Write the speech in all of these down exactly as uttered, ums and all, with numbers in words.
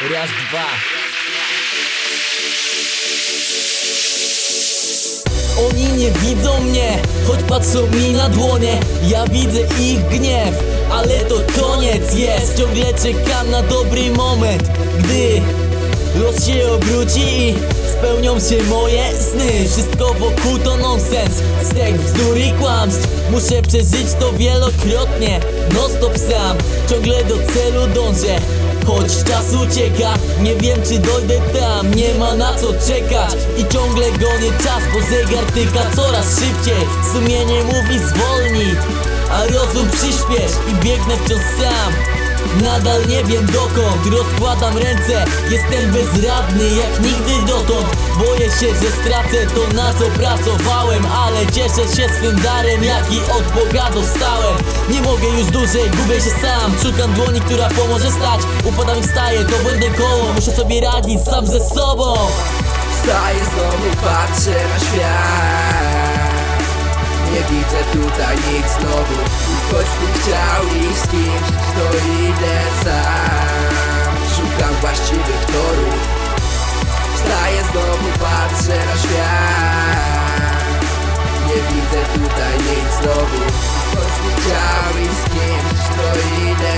Raz, dwa. Oni nie widzą mnie, choć patrzą mi na dłonie. Ja widzę ich gniew, ale to koniec jest. Ciągle czekam na dobry moment, gdy los się obróci i spełnią się moje sny. Wszystko wokół to nonsens, stek bzdur i kłamstw. Muszę przeżyć to wielokrotnie, non stop sam. Ciągle do celu dążę, choć czas ucieka. Nie wiem czy dojdę tam, nie ma na co czekać. I ciągle gonię czas, bo zegar tyka coraz szybciej. Sumienie mówi zwolnij, a rozum przyspiesz. I biegnę wciąż sam, nadal nie wiem dokąd. Rozkładam ręce, jestem bezradny jak nigdy dotąd. Boję się, że stracę to na co pracowałem, ale cieszę się swym darem, jaki od Boga dostałem. Nie mogę już dłużej, gubię się sam. Szukam dłoni, która pomoże stać. Upadam i wstaję, to błędne koło. Muszę sobie radzić sam ze sobą. Wstaję znowu, patrzę na świat. Nie widzę tutaj nic znowu. Choć bym chciał iść z kimś, to idę sam. Szukam właściwych torów. Wstaję znowu, patrzę na świat. Nie widzę tutaj nic znowu. Choć bym chciał iść z kimś, to idę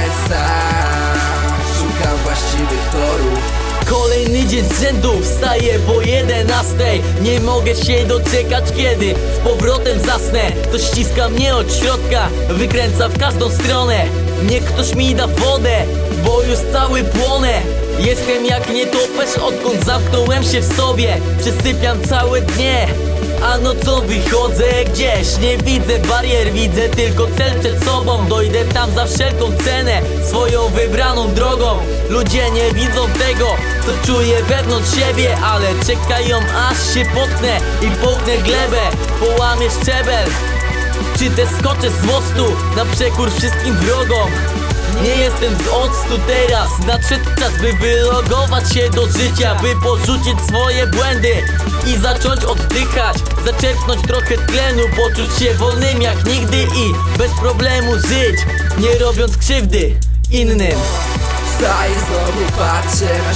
sam. Szukam właściwych torów. Kolejny dzień z rzędu, wstaję po jedenastej. Nie mogę się doczekać kiedy z powrotem zasnę. Ktoś ściska mnie od środka, wykręca w każdą stronę. Niech ktoś mi da wodę, bo już cały płonę. Jestem jak nietoperz, odkąd zamknąłem się w sobie. Przesypiam całe dnie, a nocą wychodzę gdzieś. Nie widzę barier, widzę tylko cel przed sobą. Dojdę tam za wszelką cenę, swoją wybraną drogą. Ludzie nie widzą tego, co czuję wewnątrz siebie, ale czekają aż się potknę i połknę glebę. Połamię szczebel, czy też skoczę z mostu na przekór wszystkim wrogom. Nie jestem z octu teraz, nadszedł czas by wylogować się do życia. By porzucić swoje błędy i zacząć oddychać. Zaczerpnąć trochę tlenu, poczuć się wolnym jak nigdy i bez problemu żyć, nie robiąc krzywdy innym. Wstaję znowu, patrzę na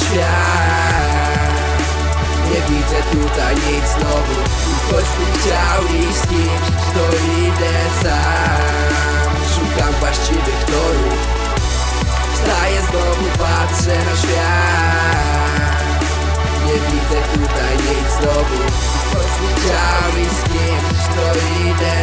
świat. Nie widzę tutaj nic znowu. Choć bym chciał iść z kimś, to idę sam. Szukam właściwych torów. Wstaję znowu, patrzę na świat. Nie widzę tutaj nic znowu. Choć bym chciał iść z kimś, to idę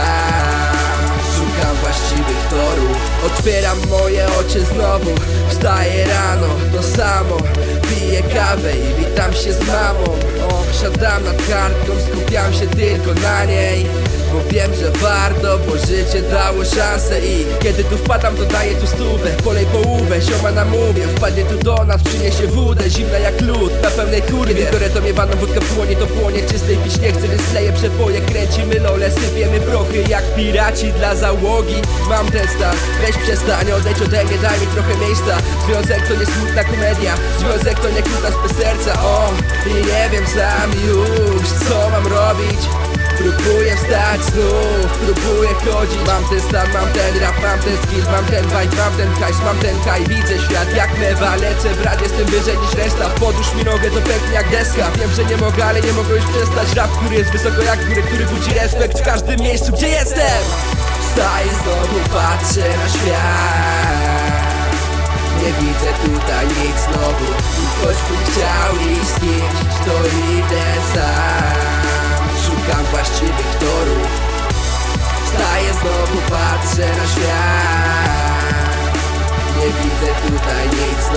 sam. Szukam właściwych torów. Otwieram moje oczy znowu. Wstaję rano, to samo. Piję kawę i witam się z mamą. O, siadam nad kartką, skupiam się tylko na niej. Bo wiem, że warto, bo życie dało szansę. I kiedy tu wpadam, to daję tu stówę. Polej połówę, zioma namówię. Wpadnie tu do nas, przyniesie wódę, zimna jak lód, na pełnej kurwie. Kiedy biorę to miewaną wódkę w płonie, to płonie. Czystej pić nie chcę, więc leję przepoje. Kręcimy lole, sypiemy prochy jak piraci dla załogi. Mam ten stan, weź przestań, odejdź ode mnie, daj mi trochę miejsca. Związek to nie smutna komedia, związek to nie kutas bez serca. O, i nie wiem sam już, co mam robić. Próbuję wstać znów, próbuję chodzić. Mam ten stan, mam ten rap, mam ten skill, mam ten vibe, mam ten hajs, mam ten high. Widzę świat jak mewa, lecę brat, jestem wyżej niż reszta. Podłóż mi nogę, to pęknie jak deska. Wiem, że nie mogę, ale nie mogę już przestać. Rap, który jest wysoko jak góry, który budzi respekt w każdym miejscu, gdzie jestem. Wstaję znowu, patrzę na świat. Nie widzę tutaj nic znowu. I choć bym chciał iść z kimś, to idę sam. Szukam właściwych torów. Wstaję znowu, patrzę na świat. Nie widzę tutaj nic